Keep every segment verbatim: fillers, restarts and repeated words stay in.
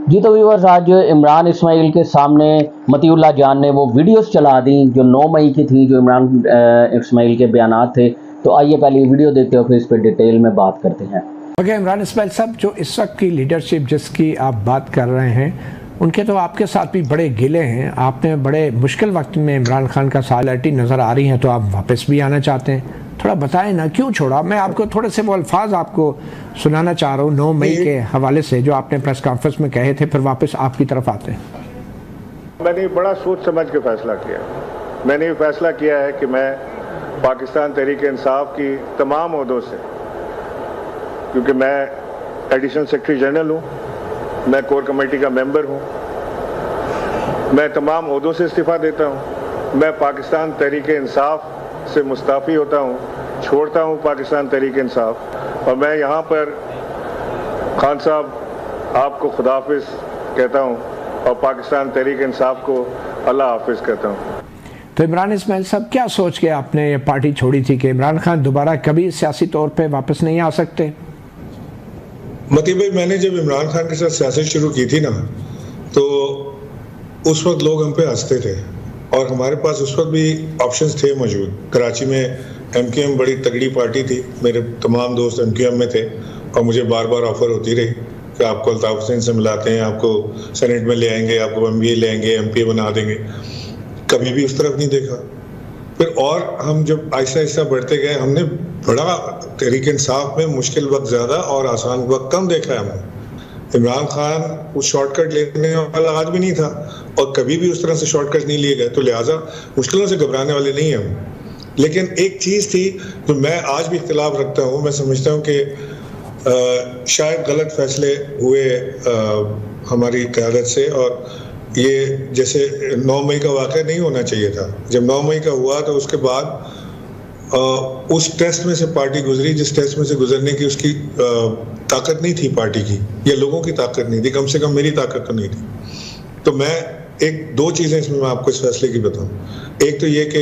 जी तो व्यूअर्स, आज इमरान इस्माइल के सामने मतीउल्लाह जान ने वो वीडियोस चला दी जो नौ मई की थी, जो इमरान इस्माइल के बयानात थे। तो आइए पहले ये वीडियो देखते हो, फिर इस पर डिटेल में बात करते हैं। ओके, इमरान इस्माइल साहब, जो इस वक्त की लीडरशिप जिसकी आप बात कर रहे हैं, उनके तो आपके साथ भी बड़े गिले हैं। आपने बड़े मुश्किल वक्त में इमरान खान का सालिटी नज़र आ रही हैं, तो आप वापस भी आना चाहते हैं। थोड़ा बताएं ना क्यों छोड़ा। मैं आपको थोड़े से वो अल्फाज आपको सुनाना चाह रहा हूँ नौ मई के हवाले से, जो आपने प्रेस कॉन्फ्रेंस में कहे थे, फिर वापस आपकी तरफ आते हैं। मैंने बड़ा सोच समझ के फैसला किया। मैंने ये फैसला किया है कि मैं पाकिस्तान तहरीक इंसाफ की तमाम ओहदों से, क्योंकि मैं एडिशनल सेक्रेटरी जनरल हूँ, मैं कोर कमेटी का मेंबर हूँ, मैं तमाम ओहदों से इस्तीफ़ा देता हूँ। मैं पाकिस्तान तहरीक इंसाफ से मुस्ताफ़ी होता हूँ, छोड़ता हूँ पाकिस्तान तहरीक इंसाफ, और मैं यहाँ पर खान साहब आपको खुदा हाफिज़ कहता हूँ और पाकिस्तान तहरीक इंसाफ को अल्लाह हाफिज़ कहता हूँ। तो इमरान इस्माइल साहब, क्या सोच के आपने ये पार्टी छोड़ी थी कि इमरान खान दोबारा कभी सियासी तौर पे वापस नहीं आ सकते? मती भाई, मैंने जब इमरान खान के साथ सियासत शुरू की थी ना, तो उस वक्त लोग हम पे हंसते थे और हमारे पास उस वक्त भी ऑप्शंस थे मौजूद। कराची में एम क्यू एम बड़ी तगड़ी पार्टी थी, मेरे तमाम दोस्त एम क्यू एम में थे और मुझे बार बार ऑफर होती रही कि आपको अल्ताफ हुसैन से मिलाते हैं, आपको सेनेट में ले आएंगे, आपको एम बी ए ले आएंगे, एम पी ए बना देंगे। कभी भी उस तरफ नहीं देखा। फिर और हम जब आहिस्ता आहिस्ता बढ़ते गए, हमने बड़ा तहरीक इंसाफ में मुश्किल वक्त ज़्यादा और आसान वक्त कम देखा है हमने। इमरान खान उस शॉर्टकट लेने वाला आदमी नहीं था और कभी भी उस तरह से शॉर्टकट नहीं लिए गए, तो लिहाजा मुश्किलों से घबराने वाले नहीं हैं हम। लेकिन एक चीज़ थी जो मैं आज भी इख्तिलाफ रखता हूँ, मैं समझता हूँ कि शायद गलत फैसले हुए आ, हमारी क़यादत से, और ये जैसे नौ मई का वाक़या नहीं होना चाहिए था। जब नौ मई का हुआ तो उसके बाद आ, उस टेस्ट में से पार्टी गुजरी जिस टेस्ट में से गुजरने की उसकी आ, ताकत नहीं थी पार्टी की, या लोगों की ताकत नहीं थी, कम से कम मेरी ताकत तो नहीं थी। तो मैं एक दो चीज़ें इसमें मैं आपको इस फैसले की बताऊं। एक तो ये कि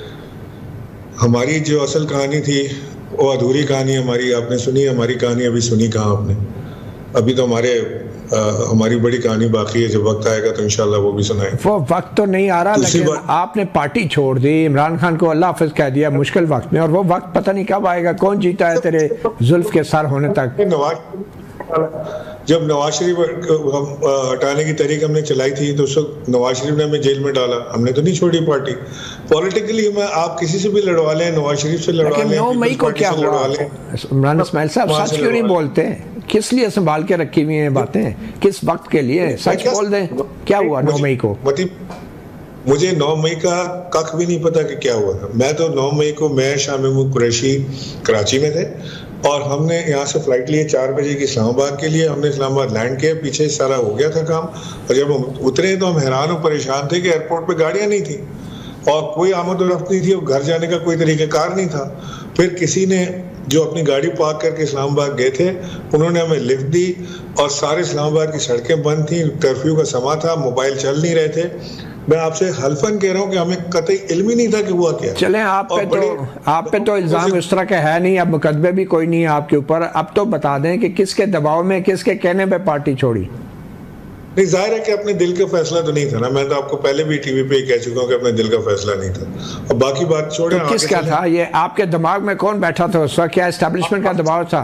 हमारी जो असल कहानी थी वो अधूरी कहानी हमारी आपने सुनी, हमारी कहानी अभी सुनी कहाँ आपने। अभी तो हमारे आ, हमारी बड़ी कहानी बाकी है, जब वक्त आएगा तो इंशाल्लाह वो भी सुनाएंगे। वो वक्त तो नहीं आ रहा, लेकिन आपने पार्टी छोड़ दी, इमरान खान को अल्लाह हाफिज़ कह दिया मुश्किल वक्त में, और वो वक्त पता नहीं कब आएगा। कौन जीता है तेरे जुल्फ के सर होने तक? नवाज जब नवाज शरीफ हम हटाने की तहरीक हमने चलाई थी तो उस वक्त नवाज शरीफ ने हमें जेल में डाला। हमने तो नहीं छोड़ी पार्टी। पॉलिटिकली मैं आप किसी से भी लड़वा लें, नवाज शरीफ से लड़वा लें, नौ मई को क्या हुआ? इमरान इस्माइल साहब सच क्यों नहीं बोलते? किस लिए संभाल के रखी हुई हैं बातें? किस वक्त के लिए? सच बोल दें, क्या हुआ नौ मई को? मुझे नौ मई का कख भी नहीं पता कि क्या हुआ था। मैं तो नौ मई को मैं शामिम कुरैशी कराची में थे और हमने यहाँ से फ्लाइट लिए चार बजे की इस्लामाबाद के लिए। हमने इस्लामाबाद लैंड किया, पीछे सारा हो गया था काम, और जब हम उतरे तो हम हैरान और परेशान थे कि एयरपोर्ट पे गाड़ियाँ नहीं थी और कोई आमद और रफ्त नहीं थी और घर जाने का कोई तरीक़ाकार नहीं था। फिर किसी ने जो अपनी गाड़ी पार्क करके इस्लामाबाद गए थे, उन्होंने हमें लिफ्ट दी और सारे इस्लामाबाद की सड़कें बंद थी, कर्फ्यू का समा था, मोबाइल चल नहीं रहे थे। मैं आपसे हल्फन कह रहा हूँ कि हमें कतई इल्म ही नहीं था कि हुआ क्या। चलें, आप पे तो आप पे तो इल्ज़ाम इस तरह का है नहीं, अब मुकदमे भी कोई नहीं है आपके ऊपर। अब तो बता दें कि किसके दबाव में, किसके कहने पे पार्टी छोड़ी? नहीं, जाहिर है कि अपने दिल का फैसला तो नहीं था ना। मैं तो आपको पहले भी टीवी पे ही कह चुका हूँ कि अपने दिल का फैसला नहीं था। अब बाकी बात छोड़े। तो किसका था ये? आपके दिमाग में कौन बैठा था उस वक्त? क्या एस्टेब्लिशमेंट का दबाव था?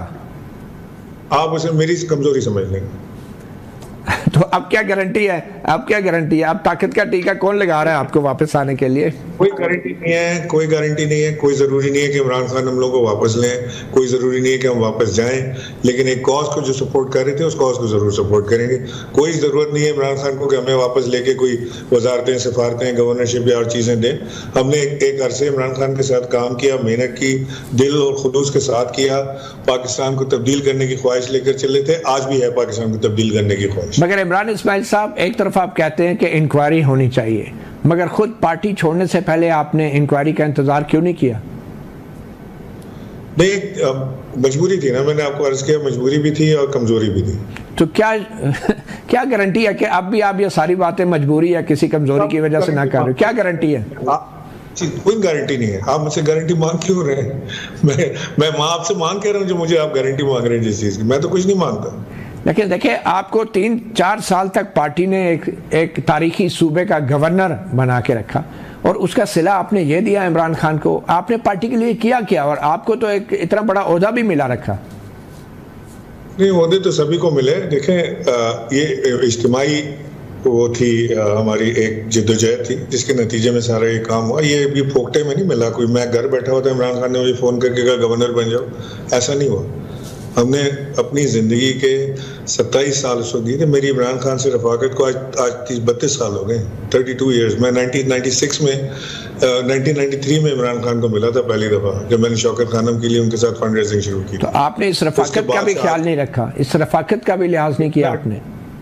आप उसे मेरी कमजोरी समझ लेंगे। तो अब क्या गारंटी है? अब क्या गारंटी है? अब ताकत का टीका कौन लगा रहा है आपको वापस आने के लिए? कोई गारंटी नहीं है, कोई गारंटी नहीं है। कोई ज़रूरी नहीं है कि इमरान खान हम लोगों को वापस लें, कोई ज़रूरी नहीं है कि हम वापस जाएं, लेकिन एक कॉज को जो सपोर्ट कर रहे थे उस कॉज को ज़रूर सपोर्ट करेंगे। कोई ज़रूरत नहीं है इमरान खान को कि हमें वापस लेके कोई वजारतें, सिफारतें, गवर्नरशिप या और चीज़ें दें। हमने एक, एक अरसे इमरान खान के साथ काम किया, मेहनत की, दिल और खुलूस के साथ किया, पाकिस्तान को तब्दील करने की ख्वाहिश लेकर चले थे। आज भी है पाकिस्तान को तब्दील करने की ख्वाहिश। मगर इमरान इस्माइल साहब, एक तरफ आप कहते हैं कि इंक्वायरी होनी चाहिए, मगर खुद पार्टी छोड़ने से पहले आपने इंक्वायरी का इंतजार क्यों नहीं किया? नहीं, मजबूरी थी ना, मैंने आपको अर्ज किया, मजबूरी भी थी और कमजोरी भी थी। तो क्या क्या गारंटी है कि अब भी आप ये सारी बातें मजबूरी या किसी कमजोरी की वजह से ना कर रहे हो? क्या गारंटी है? कोई गारंटी नहीं है। आप मुझसे गारंटी मांग क्यों रहे हैं? मैं मैं आपसे मांग कह रहा हूँ जो मुझे आप गारंटी मांग रहे हैं जिस चीज की। मैं तो कुछ नहीं मांगता। लेकिन देखिए, आपको तीन चार साल तक पार्टी ने एक एक तारीखी सूबे का गवर्नर बना के रखा और उसका सिला आपने ये दिया इमरान खान को। आपने पार्टी के लिए किया क्या? और आपको तो एक इतना बड़ा ओहदा भी मिला रखा। नहीं, ओहदे तो सभी को मिले। देखें, ये इज्तिमाई वो थी हमारी एक जिद्दोजहद थी जिसके नतीजे में सारा ये काम हुआ। ये भी फोकटे में नहीं मिला कोई, मैं घर बैठा हुआ था, इमरान खान ने मुझे फ़ोन करके कहा गवर्नर बन जाओ, ऐसा नहीं हुआ। हमने अपनी ज़िंदगी के सत्ताईस साल उसको दिए थे। मेरी इमरान खान से रफाकत को आज आज तीस बत्तीस साल हो गए, थर्टी टू ईयर्स। मैं नाइनटीन नाइन्टी सिक्स में नाइनटीन नाइन्टी थ्री में इमरान खान को मिला था पहली दफ़ा, जब मैंने शौकत खानम के लिए उनके साथ फंड रेजिंग शुरू की। तो आपने इस रफाकत का भी ख्याल नहीं रखा, इस रफाकत का भी लिहाज नहीं किया आपने?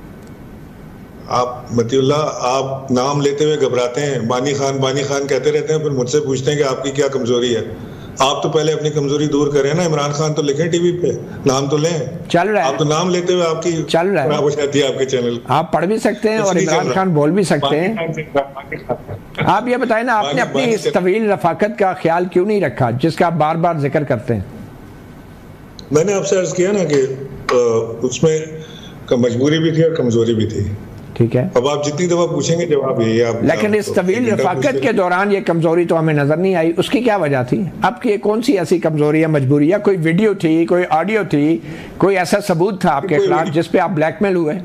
आप मतीउल्लाह, आप नाम लेते हुए घबराते हैं, बानी खान बानी खान कहते रहते हैं, फिर मुझसे पूछते हैं कि आपकी क्या कमजोरी है। आप तो पहले अपनी कमजोरी दूर करें ना। इमरान खान तो लिखें टीवी पे, नाम तो लें। चल रहा है, आप तो नाम लेते हुए आपकी चल रहा है, हो जाती है आपके चैनल। आप पढ़ भी सकते हैं और इमरान खान बोल भी सकते हैं। आप ये बताएं ना, आपने अपनी इस तवील रफाकत का ख्याल क्यों नहीं रखा जिसका आप बार बार जिक्र करते हैं? मैंने आपसे अर्ज किया ना कि उसमें मजबूरी भी थी और कमजोरी भी थी। ठीक है, अब आप जितनी दफा पूछेंगे जवाब यही आप। लेकिन इस तवील रफाकत के दौरान ये कमजोरी तो हमें नजर नहीं आई, उसकी क्या वजह थी? आपकी कौन सी ऐसी कमजोरी या मजबूरी, या कोई वीडियो थी, कोई ऑडियो थी, कोई ऐसा सबूत था आपके खिलाफ जिस पे आप ब्लैकमेल हुए?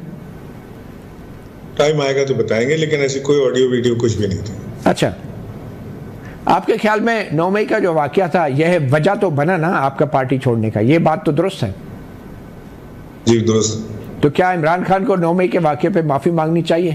टाइम आएगा तो बताएंगे, लेकिन ऐसी कोई ऑडियो वीडियो कुछ भी नहीं थी। अच्छा, आपके ख्याल में नौ मई का जो वाकया था यह वजह तो बना ना आपका पार्टी छोड़ने का, ये बात तो दुरुस्त है? जी दुरुस्त। तो क्या इमरान खान को नौ मई के वाकये पे माफी मांगनी चाहिए?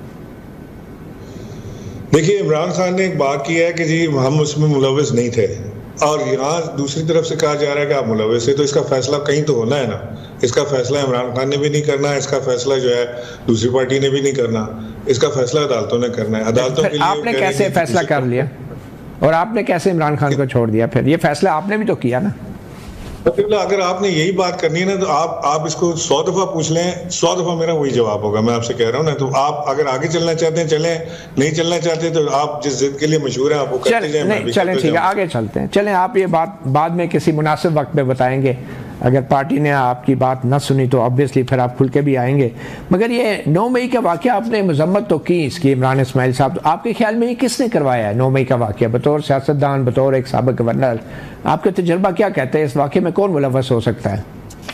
देखिए, इमरान खान ने एक बात की है कि जी हम उसमें मुलविस नहीं थे, और यहाँ दूसरी तरफ से कहा जा रहा है कि आप मुलविस है, तो इसका फैसला कहीं तो होना है ना। इसका फैसला इमरान खान ने भी नहीं करना, इसका फैसला जो है दूसरी पार्टी ने भी नहीं करना, इसका फैसला अदालतों ने करना है। अदालतों के लिए आपने कैसे फैसला कर लिया और आपने कैसे इमरान खान को छोड़ दिया? फिर ये फैसला आपने भी तो किया ना। अगर आपने यही बात करनी है ना, तो आप आप इसको सौ दफा पूछ लें, सौ दफा मेरा वही जवाब होगा। मैं आपसे कह रहा हूँ ना, तो आप अगर आगे चलना चाहते हैं चलें, नहीं चलना चाहते तो आप जिस जिद के लिए मशहूर हैं आप वो करते जाएं। नहीं चलें, ठीक है, आगे चलते हैं। चलें, आप ये बात बाद में किसी मुनासिब वक्त में बताएंगे। अगर पार्टी ने आपकी बात न सुनी तो ऑब्वियसली फिर आप खुल के भी आएंगे। मगर ये नौ मई का वाकया आपने मजम्मत तो की इसकी, इमरान इस्माइल साहब, तो आपके ख्याल में ये किसने करवाया है नौ मई का वाकया? बतौर सियासतदान, बतौर एक साबिक गवर्नर, आपका तजुर्बा क्या कहते हैं इस वाकये में कौन मुलव्वस हो सकता है?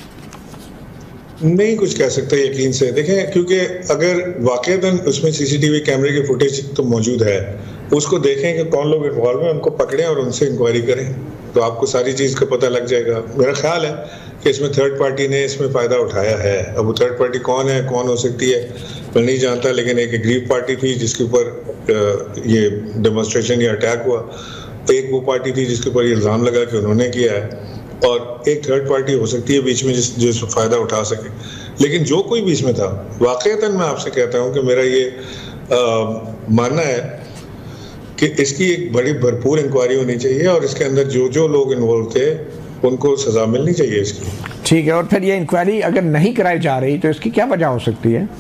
नहीं कुछ कह सकते यकीन से। देखें, क्योंकि अगर वाकईतन उसमें सीसीटीवी कैमरे की फुटेज तो मौजूद है, उसको देखें कि कौन लोग इन्वॉल्व हैं, उनको पकड़ें और उनसे इंक्वायरी करें, तो आपको सारी चीज़ का पता लग जाएगा। मेरा ख्याल है कि इसमें थर्ड पार्टी ने इसमें फ़ायदा उठाया है। अब वो थर्ड पार्टी कौन है, कौन हो सकती है, मैं नहीं जानता, लेकिन एक एग्रीव पार्टी थी जिसके ऊपर ये डेमोन्स्ट्रेशन या अटैक हुआ, एक वो पार्टी थी जिसके ऊपर ये इल्ज़ाम लगा कि उन्होंने किया है, और एक थर्ड पार्टी हो सकती है बीच में जिस जो फ़ायदा उठा सके। लेकिन जो कोई भी इसमें था, वाकईतन मैं आपसे कहता हूँ कि मेरा ये आ, मानना है कि इसकी एक बड़ी भरपूर इंक्वायरी होनी चाहिए और इसके अंदर जो जो लोग इन्वॉल्व थे उनको सजा मिलनी चाहिए इसकी। ठीक है, और फिर ये इंक्वायरी अगर नहीं कराई जा रही तो इसकी क्या वजह हो सकती है?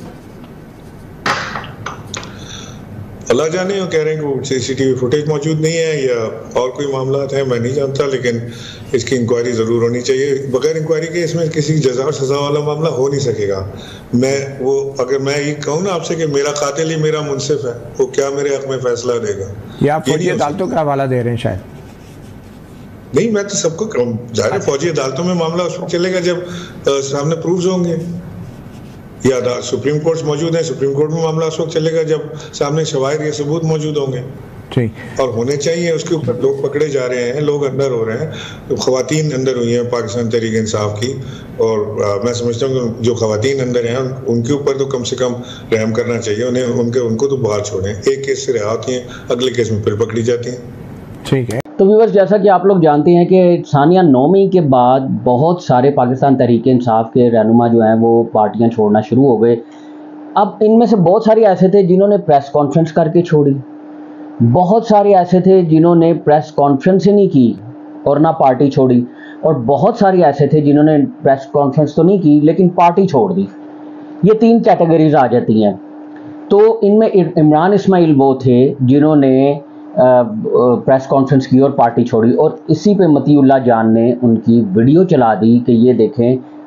अल्लाह जाने, वो कह रहे हैं कि वो सीसीटीवी फुटेज मौजूद नहीं है या और कोई मामला है, मैं नहीं जानता, लेकिन इसकी इंक्वायरी ज़रूर होनी चाहिए। बगैर इंक्वायरी के इसमें किसी जजा और सज़ा वाला मामला हो नहीं सकेगा। मैं वो अगर मैं ये कहूँ ना आपसे कि मेरा कातिल ही मेरा मुनसिफ है, वो क्या मेरे हक में फैसला देगा? या आप फौजी अदालतों का हवाला दे रहे हैं शायद? नहीं, मैं तो सबको जाहिर फौजी अदालतों में मामला उस वक्त चलेगा जब आ, सामने प्रूफ्स होंगे, या सुप्रीम कोर्ट मौजूद है, सुप्रीम कोर्ट में मामला उस वक्त चलेगा जब सामने शवाहिद या सबूत मौजूद होंगे। ठीक, और होने चाहिए। उसके ऊपर लोग पकड़े जा रहे हैं, लोग अंदर हो रहे हैं, तो खवातीन अंदर हुई हैं पाकिस्तान तहरीक इंसाफ की, और आ, मैं समझता हूँ कि जो खवातीन अंदर हैं उनके ऊपर तो कम से कम रहम करना चाहिए, उन्हें उनके उनको तो बाहर छोड़ें। एक केस से रिहा होती हैं, अगले केस में फिर पकड़ी जाती हैं। ठीक है, तो व्यूअर्स, जैसा कि आप लोग जानते हैं कि सानिया नौ मई के बाद बहुत सारे पाकिस्तान तहरीक इंसाफ के रहनुमा जो हैं वो पार्टियां छोड़ना शुरू हो गए। अब इनमें से बहुत सारे ऐसे थे जिन्होंने प्रेस कॉन्फ्रेंस करके छोड़ी, बहुत सारे ऐसे थे जिन्होंने प्रेस कॉन्फ्रेंस ही नहीं की और ना पार्टी छोड़ी, और बहुत सारे ऐसे थे जिन्होंने प्रेस कॉन्फ्रेंस तो नहीं की लेकिन पार्टी छोड़ दी। ये तीन कैटेगरीज आ जाती हैं। तो इनमें इमरान इस्माइल वो थे जिन्होंने प्रेस कॉन्फ्रेंस की और पार्टी छोड़ी, और इसी पे मतीउल्लाह जान ने उनकी वीडियो चला दी कि ये देखें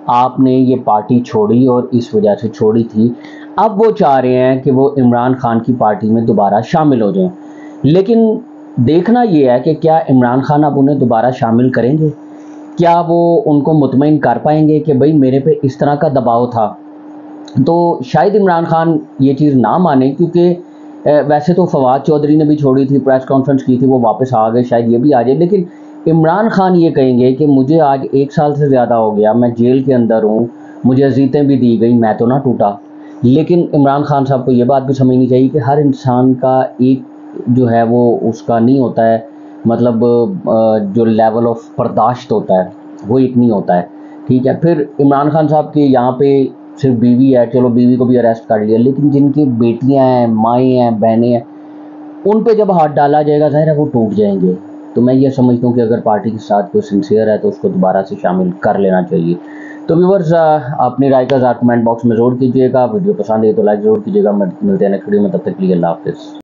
आपने ये पार्टी छोड़ी और इस वजह से छोड़ी थी। अब वो चाह रहे हैं कि वो इमरान खान की पार्टी में दोबारा शामिल हो जाएं, लेकिन देखना ये है कि क्या इमरान खान अब उन्हें दोबारा शामिल करेंगे, क्या वो उनको मुतमईन कर पाएंगे कि भाई मेरे पे इस तरह का दबाव था। तो शायद इमरान खान ये चीज़ ना माने, क्योंकि वैसे तो फवाद चौधरी ने भी छोड़ी थी, प्रेस कॉन्फ्रेंस की थी, वो वापस आ गए, शायद ये भी आ जाए, लेकिन इमरान खान ये कहेंगे कि मुझे आज एक साल से ज़्यादा हो गया, मैं जेल के अंदर हूँ, मुझे अजीतें भी दी गई, मैं तो ना टूटा। लेकिन इमरान खान साहब को ये बात भी समझनी चाहिए कि हर इंसान का एक जो है वो उसका नहीं होता है, मतलब जो लेवल ऑफ बर्दाश्त होता है वो एक नहीं होता है, ठीक है। फिर इमरान खान साहब के यहाँ पे सिर्फ बीवी है, चलो बीवी को भी अरेस्ट कर लिया, लेकिन जिनकी बेटियां हैं, माएँ हैं, बहनें हैं, उन पे जब हाथ डाला जाएगा ज़ाहिर है वो टूट जाएंगे। तो मैं ये समझता हूँ कि अगर पार्टी के साथ कोई सिंसियर है तो उसको दोबारा से शामिल कर लेना चाहिए। तो व्यूअर्स, अपनी राय का ज़रूर कमेंट बॉक्स में ज़रूर कीजिएगा, वीडियो पसंद है तो लाइक ज़रूर कीजिएगा। मिलते हैं नेक्स्ट वीडियो में, तब तक के लिए अल्लाह हाफ़िज़।